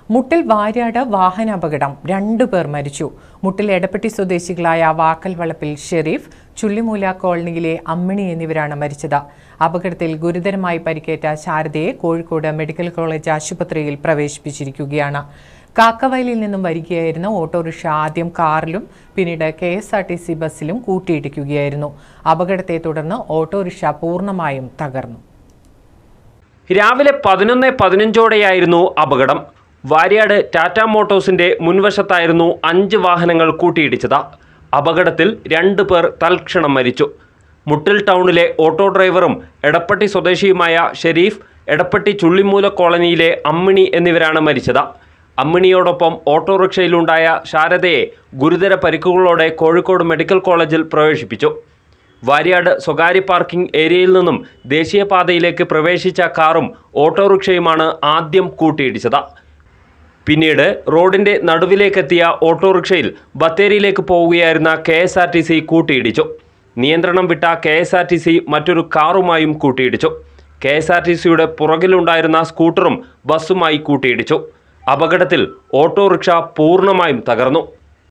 മുട്ടിൽ വാര്യാട് വാഹനാപകടം 2 പേർ മരിച്ചു. മുട്ടിൽ എടപ്പട്ടി സ്വദേശികളായ വാക്കൽ വളപ്പിൽ ഷെരീഫ്, ചുള്ളിമൂല കോളനിയിലെ അമ്മിണി എന്നിവരാണ് മരിച്ചത്. അപകടത്തിൽ ഗുരുതരമായി പരിക്കേറ്റ ശാരദയെ കോഴിക്കോട് മെഡിക്കൽ കോളേജ് ആശുപത്രിയിൽ പ്രവേശിപ്പിച്ചിരിക്കുകയാണ്. കാക്കവയലിൽ നിന്നും വരികയായിരുന്ന ഓട്ടോറിക്ഷ ആദ്യം കാറിലും പിന്നീട് KSRTC ബസ്സിലും കൂട്ടിയിടിക്കുകയായിരുന്നു. അപകടത്തെ തുടർന്ന് ഓട്ടോറിക്ഷ പൂർണ്ണമായും തകർന്നു. രാവിലെ 11:15ഓടെയായിരുന്നു അപകടം. വാര്യാട് ടാറ്റ മോട്ടോഴ്സിന്റെ മുൻവശത്തായിരുന്നു 5 വാഹനങ്ങൾ കൂട്ടിയിടിച്ചത്. അപകടത്തിൽ 2 പേർ തൽക്ഷണം മരിച്ചു. മുട്ടിൽ ടൗണിലെ ഓട്ടോ ഡ്രൈവറും എടപ്പട്ടി സ്വദേശിയുമായ ഷെരീഫ്, എടപ്പട്ടി ചുള്ളിമൂല കോളനിയിലെ അമ്മിണി എന്നിവരാണ് മരിച്ചത്. അമ്മിണിയോടൊപ്പം ഓട്ടോറിക്ഷയിലുണ്ടായ ശാരദയെ ഗുരുതര പരിക്കുകളോടെ കോഴിക്കോട് മെഡിക്കൽ കോളേജിൽ പ്രവേശിപ്പിച്ചു. വാര്യാട് സ്വകാര്യ പാർക്കിംഗ് ഏരിയയിൽ നിന്നും ദേശീയപാതയിലേക്ക് പ്രവേശിച്ച കാറും ഓട്ടോറിക്ഷയുമാണ് ആദ്യം കൂട്ടിയിടിച്ചത്. പിന്നീട് റോഡിന്റെ നടുവിലേക്കെത്തിയ ഓട്ടോറിക്ഷയിൽ ബത്തേരിയിലേക്ക് പോവുകയായിരുന്ന KSRTC കൂട്ടിയിടിച്ചു. നിയന്ത്രണം വിട്ട KSRTC മറ്റൊരു കാറുമായും കൂട്ടിയിടിച്ചു. KSRTCയുടെ പുറകിലുണ്ടായിരുന്ന സ്കൂട്ടറും ബസ്സുമായി കൂട്ടിയിടിച്ചു. അപകടത്തിൽ ഓട്ടോറിക്ഷ പൂർണ്ണമായും തകർന്നു.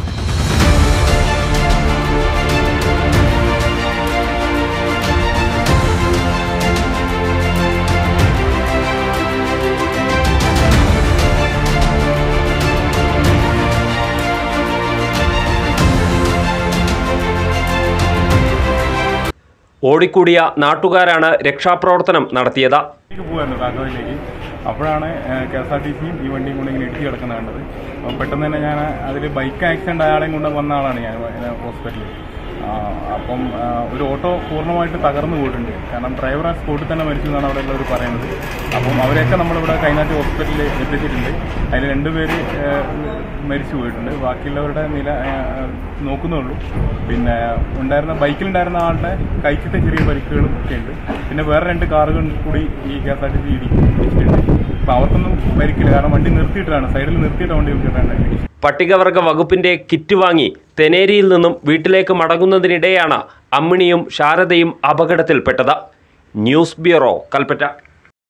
ഓടിക്കൂടിയ നാട്ടുകാരാണ് രക്ഷാപ്രവർത്തനം നടത്തിയത്. അപ്പോഴാണ് KSRTCയും ഈ വണ്ടിയും കൊണ്ട് ഇങ്ങനെ ഇടിച്ച് കിടക്കുന്നത് കണ്ടത്. പെട്ടെന്ന് തന്നെ ഞാൻ അതിൽ ബൈക്ക് ആക്സിഡന്റ് അയാളെയും കൊണ്ട് വന്ന ആളാണ് ഞാൻ ഹോസ്പിറ്റലിൽ. അപ്പം ഒരു ഓട്ടോ പൂർണ്ണമായിട്ട് തകർന്നു പോയിട്ടുണ്ട്. കാരണം ഡ്രൈവർ ആ സ്പോട്ടിൽ തന്നെ മരിച്ചു എന്നാണ് അവിടെ ഉള്ളവർ പറയുന്നത്. അപ്പം അവരെയൊക്കെ നമ്മളിവിടെ കൈനാട്ടി ഹോസ്പിറ്റലിൽ എത്തിച്ചിട്ടുണ്ട്. അതിൽ 2 പേര് മരിച്ചു പോയിട്ടുണ്ട്. ബാക്കിയുള്ളവരുടെ നില നോക്കുന്നുള്ളൂ. പിന്നെ ബൈക്കിലുണ്ടായിരുന്ന ആളുടെ കൈക്കിട്ട് ചെറിയ പരിക്കുകളും ഒക്കെ ഉണ്ട്. പിന്നെ വേറെ 2 കാറുകൾ കൂടി ഈ KSRTC ഇടിച്ചിട്ടുണ്ട്. അപ്പം അവർക്കൊന്നും പരിക്കില്ല. കാരണം വണ്ടി നിർത്തിയിട്ടാണ്, സൈഡിൽ നിർത്തിയിട്ട് വണ്ടി നിർത്തിയിട്ടാണ്. പട്ടികവർഗ വകുപ്പിന്റെ കിറ്റ് വാങ്ങി തെനേരിയിൽ നിന്നും വീട്ടിലേക്ക് മടങ്ങുന്നതിനിടെയാണ് അമ്മിണിയും ശാരദയും അപകടത്തിൽപ്പെട്ടത്. News bureau, Kalpetta.